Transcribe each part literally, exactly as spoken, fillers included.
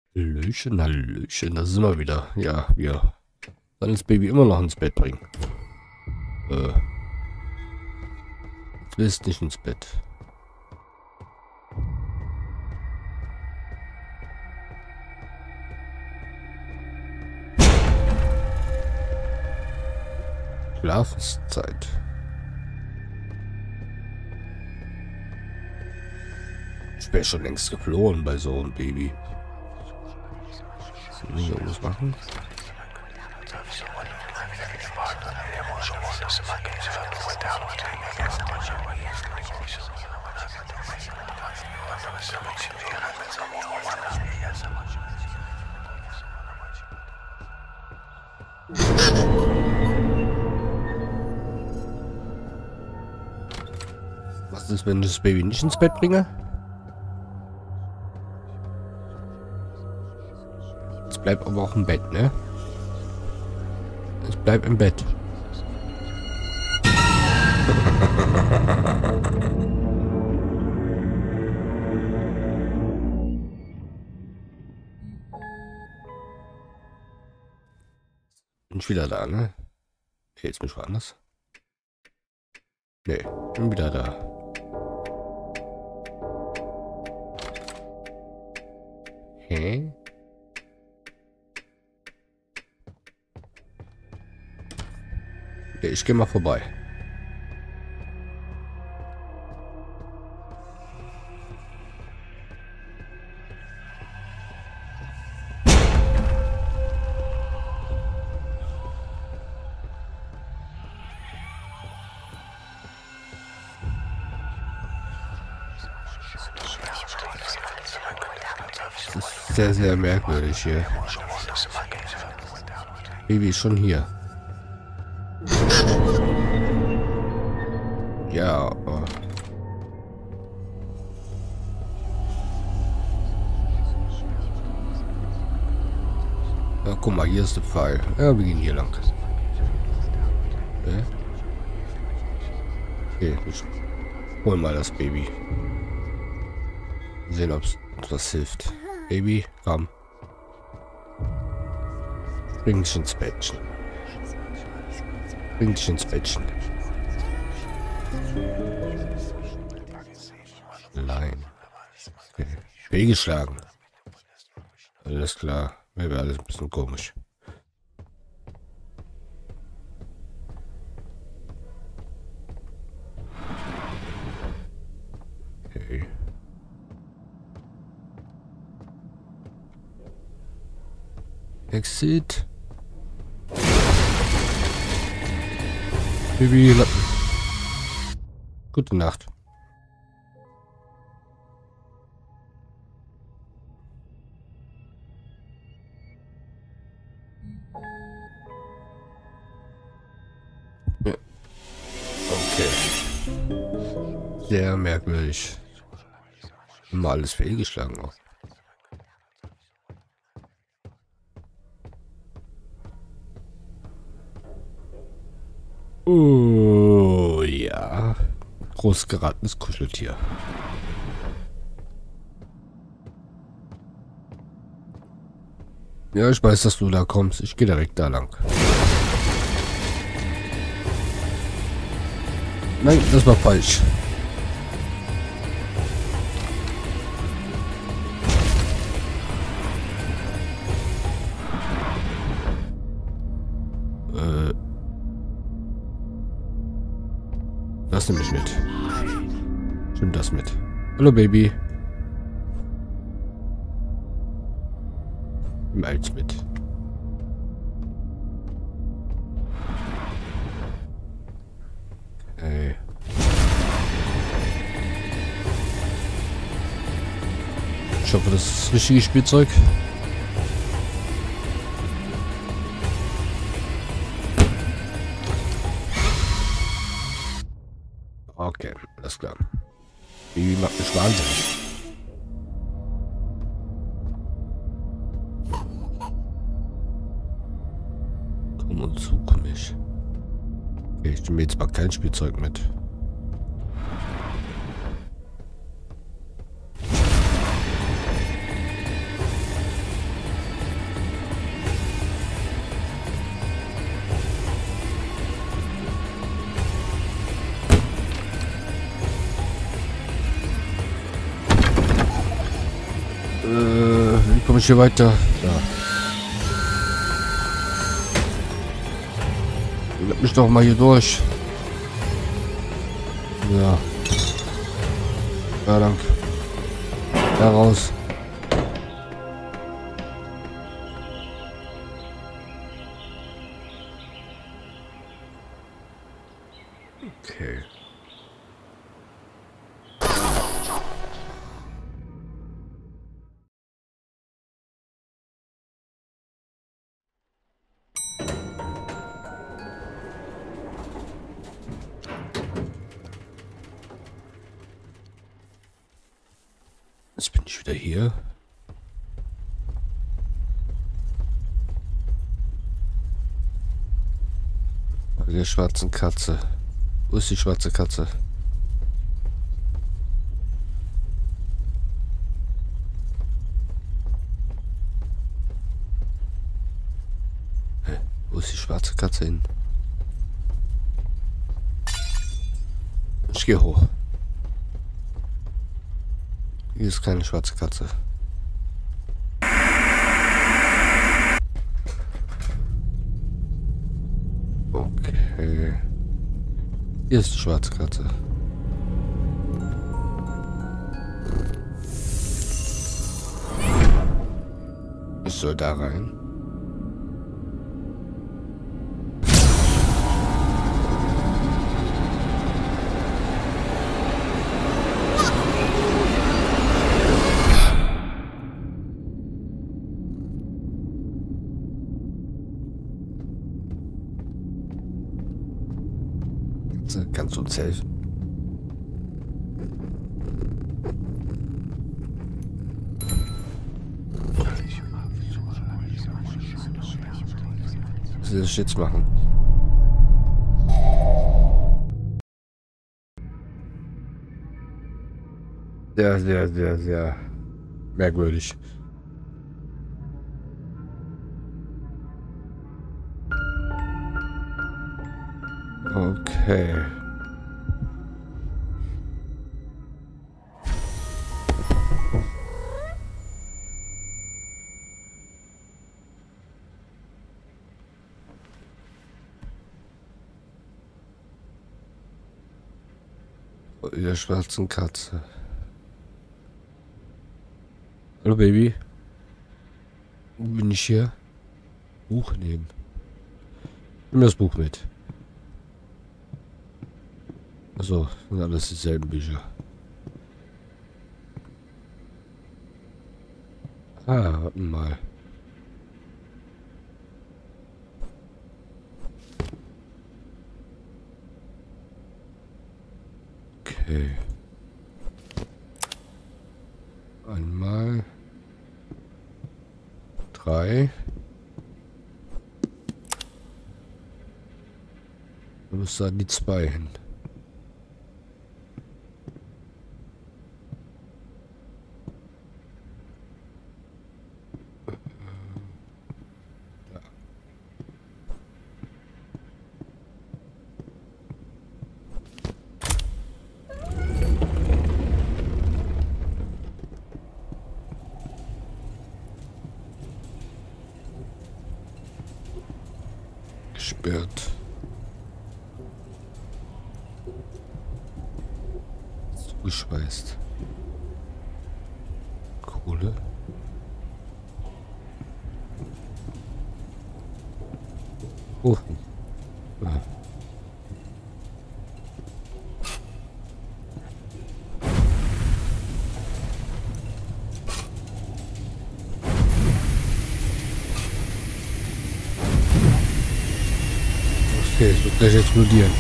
Hallöchen, Hallöchen, da sind wir wieder. Ja, wir sollen das Baby immer noch ins Bett bringen. Äh. Jetzt willst nicht ins Bett. Schlafenszeit. Ich wäre schon längst geflohen bei so einem Baby. Soll ich irgendwas machen? Was ist, wenn ich das Baby nicht ins Bett bringe? Es bleibt aber auch im Bett, ne? Es bleibt im Bett. Bin ich wieder da, ne? Okay, jetzt bin ich woanders. Nee, bin wieder da. Hä? Okay, ich gehe mal vorbei. Das ist sehr, sehr merkwürdig hier. Baby ist schon hier. Ja. Oh. Ja, guck mal, hier ist der Pfeil. Ja, wir gehen hier lang. Okay, okay, ich hol mal das Baby. Sehen, ob es was hilft. Baby, komm. Bring dich ins Bettchen. Bring dich ins Bettchen. Nein. Okay. Fehlgeschlagen. Alles klar. Mir wäre alles ein bisschen komisch. Okay. Exit. Baby, gute Nacht. Ja. Okay. Sehr merkwürdig. Immer alles fehlgeschlagen auch. Oh, ja. Groß geratenes Kuscheltier. Ja, ich weiß, dass du da kommst. Ich gehe direkt da lang. Nein, das war falsch. Äh. Das nehme ich mit. Nimm das mit. Hallo Baby. Nimm eins mit. Okay. Ich hoffe, das ist das richtige Spielzeug. Okay, alles klar. Baby macht mich wahnsinnig. Komm und suche mich. Okay, ich nehme jetzt mal kein Spielzeug mit. komme ich hier weiter? Ja. Lass mich doch mal hier durch. Ja. Ja, danke. Da raus. Okay. Jetzt bin ich wieder hier. Bei der schwarzen Katze. Wo ist die schwarze Katze? Hä? Wo ist die schwarze Katze hin? Ich gehe hoch. Hier ist keine schwarze Katze. Okay. Hier ist die schwarze Katze. Ich soll da rein. Kannst du uns helfen? Was soll ich jetzt machen? Sehr, sehr, sehr, sehr merkwürdig. Okay. In der schwarzen Katze. Hallo Baby. Wo bin ich hier? Buch nehmen. Nimm das Buch mit. Achso, sind alles dieselben Bücher. Ah, warten mal. Okay. Einmal. Drei. Da muss da die zwei hin. Gesperrt. Zugeschweißt. Kohle. Ofen. Ah. Okay, es wird gleich explodieren.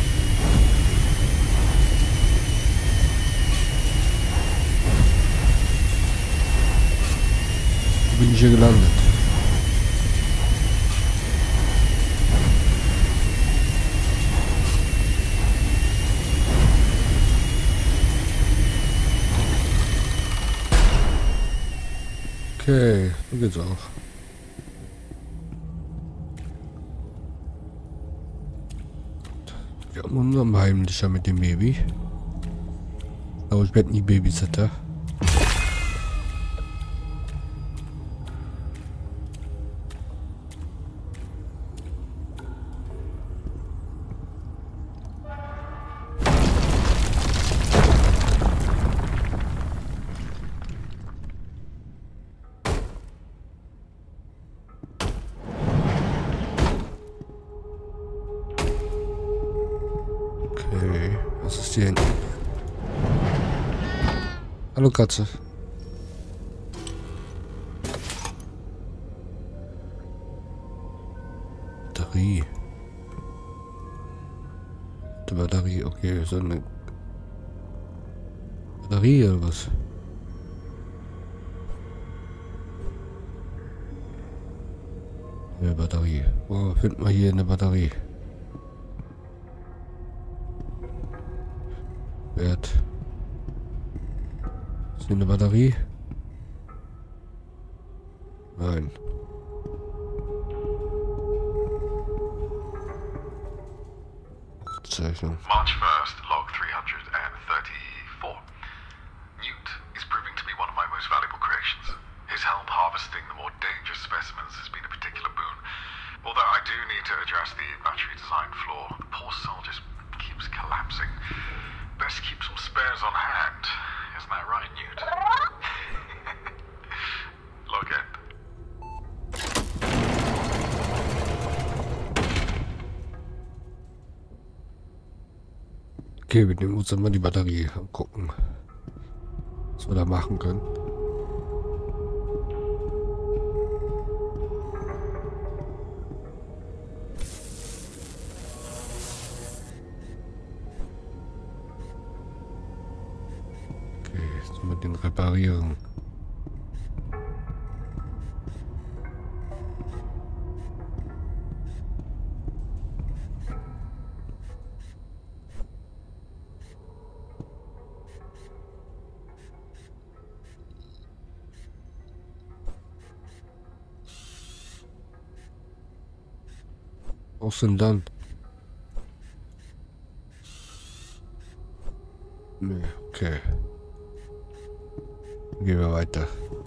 Wo bin ich hier gelandet? Okay, so geht's auch. Wir haben unseren Heimlicher mit dem Baby. Aber ich werde nie Babysitter. ist die hin? Hallo Katze. Batterie. Die Batterie, okay, so eine Batterie oder was? Ja, Batterie. Wo finden wir hier eine Batterie? Wert. Ist hier eine Batterie? Nein. Zeichnung. March first, log three hundred thirty-four. Newt is proving to be one of my most valuable creations. His help harvesting the more dangerous specimens has been a particular boon. Although I do need to address the battery design flaw. The poor cell just keeps collapsing. Best keep some spares on hand. Isn't that right, Newt? Log end. Okay, wir nehmen uns dann mal die Batterie und gucken, was wir da machen können. Okay, jetzt müssen wir den reparieren. Was denn dann? Nee, okay. Gehen wir weiter.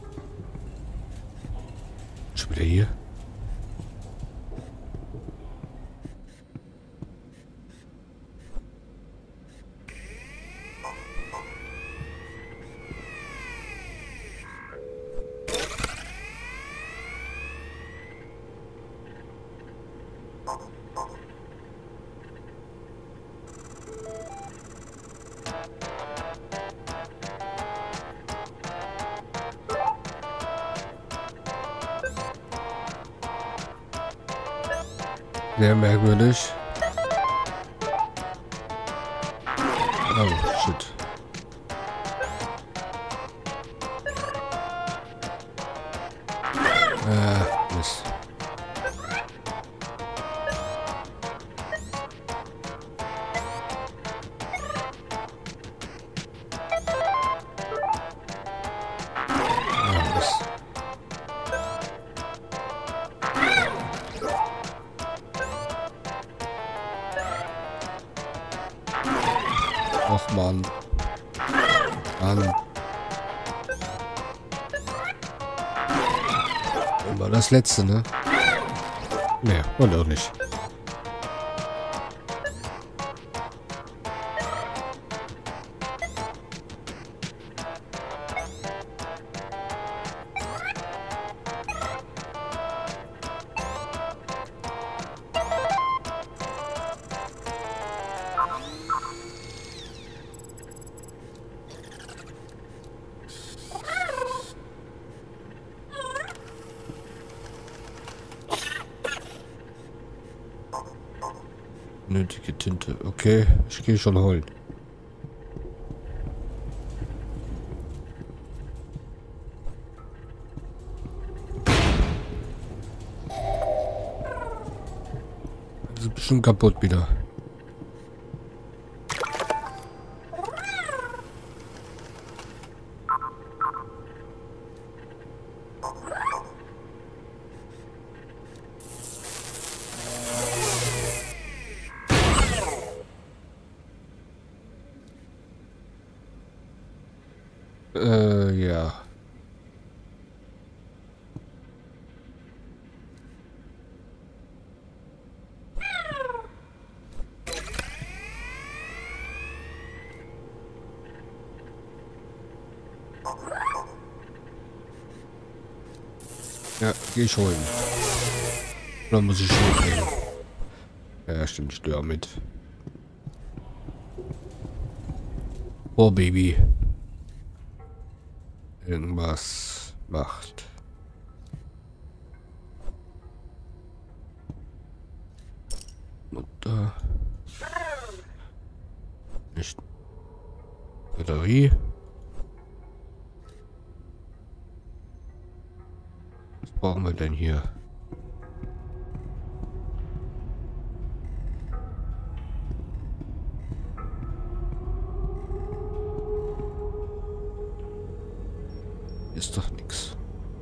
Schon wieder hier? Sehr merkwürdig. Oh, shit. Ah, Mist. Ah, Mist. Och, Mann. Mann. War das letzte, ne? Ne, war doch nicht. Nötige Tinte. Okay, ich gehe schon holen. Das ist bestimmt kaputt wieder. Äh, ja. Ja, geh ich holen. Oder muss ich schon gehen? Ja, stimmt, ich störe mit. Oh, Baby. Irgendwas macht. Mutter. Nicht. Batterie. Was brauchen wir denn hier? Ist doch nichts.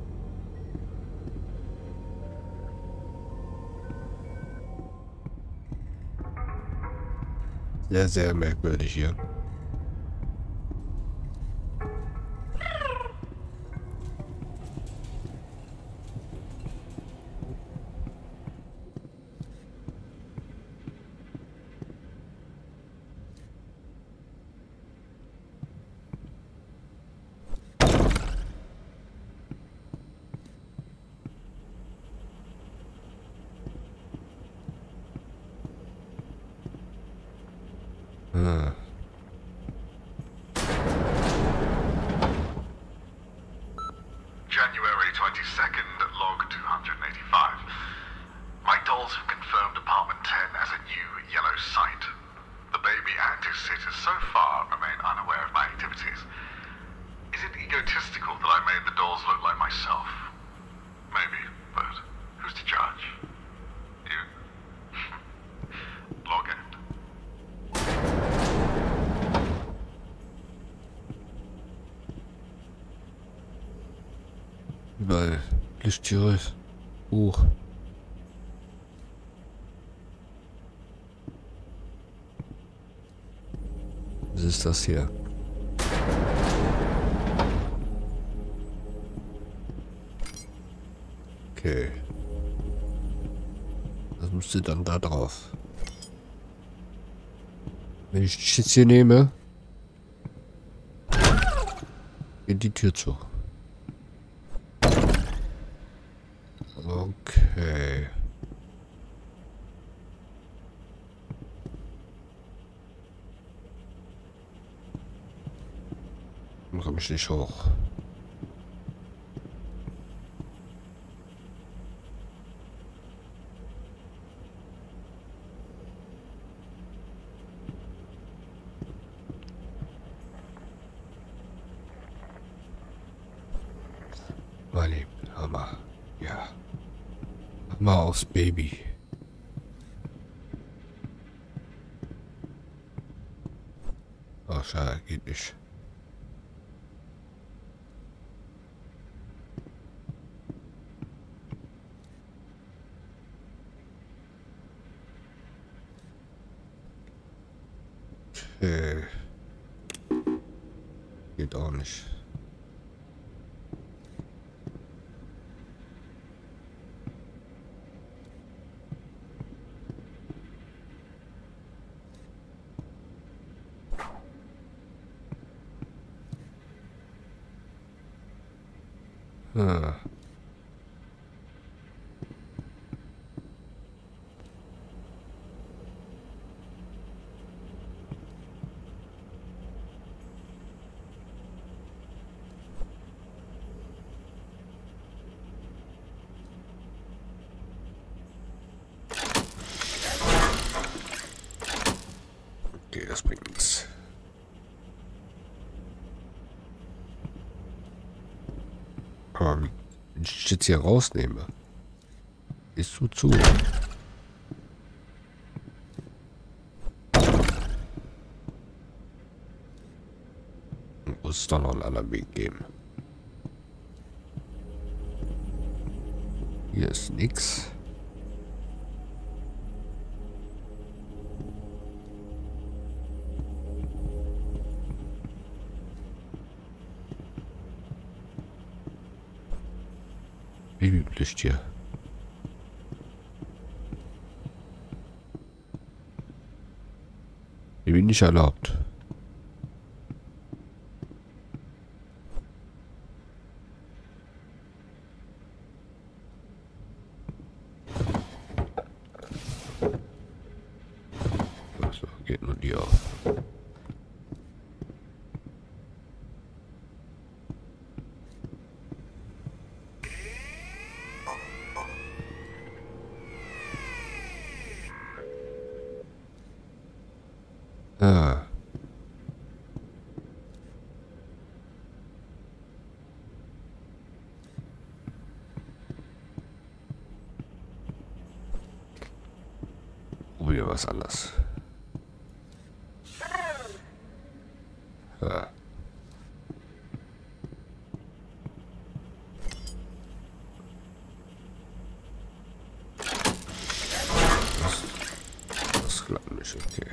Sehr, sehr merkwürdig hier. Ah. January twenty-second, log two hundred eighty-five. My dolls have confirmed apartment ten as a new yellow site. The baby and his sitters so far remain unaware of my activities. Is it egotistical that I made the dolls look like myself? Maybe, but who's to judge? You. Log end. Überall Lichttiere. Buch. Was ist das hier? Okay. Das müsste dann da drauf. Wenn ich die jetzt hier nehme, geht die Tür zu. Okay. Dann komme ich nicht hoch. Meine Hammer. Ja. Hammer aufs Baby. Ach, schade, geht nicht. Okay. Geht auch nicht. Ah. Okay, das bringt nichts. Aber wenn ich jetzt hier rausnehme, ist zu zu. Muss es doch noch einen anderen Weg geben. Hier ist nix. Babyplüschtier. Baby nicht erlaubt. So, geht nur die auf. wieder was anderes. Ja. Das, das klappt nicht, okay.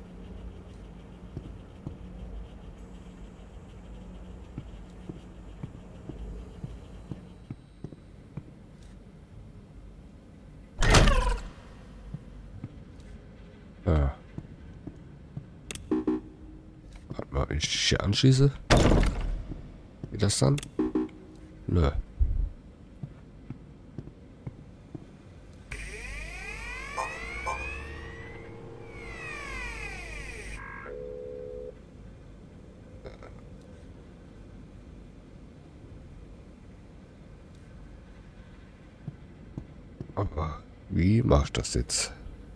Ja. Warte mal, wenn ich hier anschließe. Geht das dann? Nö. Aber wie mache ich das jetzt?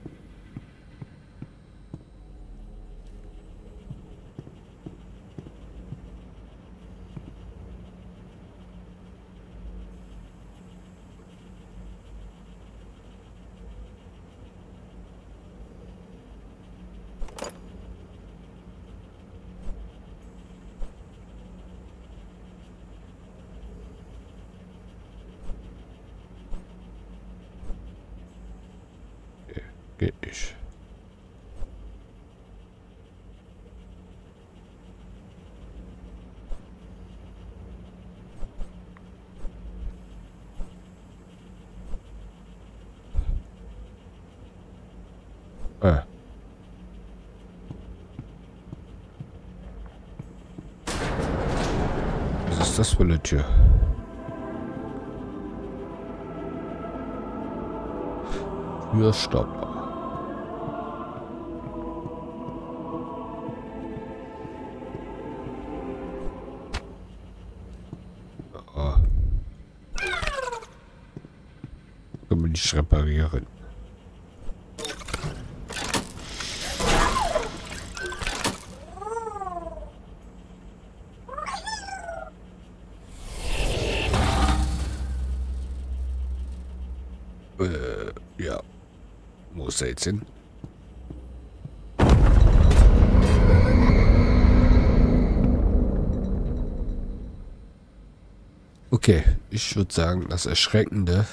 Geht nicht. Ah. Was ist das für eine Tür? Türstopper. Können wir nicht reparieren. Äh, ja. Wo ist er jetzt hin? Okay, ich würde sagen, das Erschreckende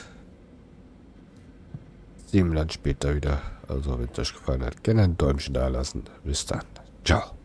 sehen wir dann später wieder. Also, wenn es euch gefallen hat, gerne ein Däumchen da lassen. Bis dann. Ciao.